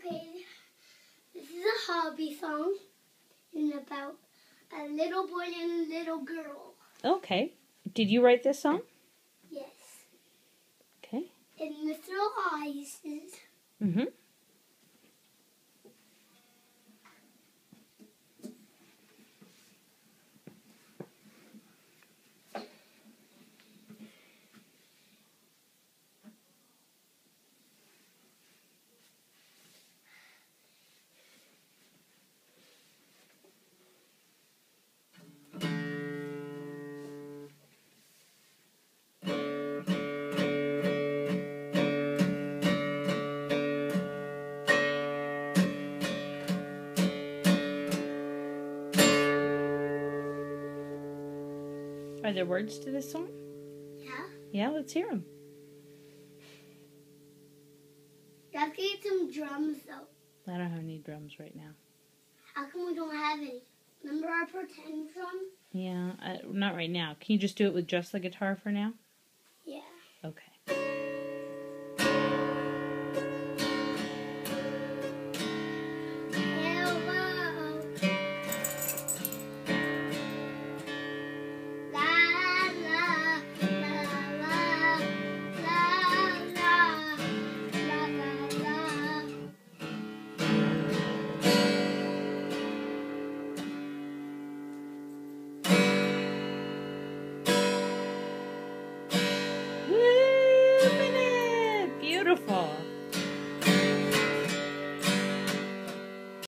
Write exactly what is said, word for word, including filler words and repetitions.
Okay, this is a hobby song and about a little boy and a little girl. Okay. Did you write this song? Yes. Okay. And little eyes is... Mm-hmm. Are there words to this song? Yeah. Yeah, let's hear them. Let's get some drums though. I don't have any drums right now. How come we don't have any? Remember our pretend drum? Yeah, I, not right now. Can you just do it with just the guitar for now? Yeah. Okay. Woo, Bennett! Beautiful.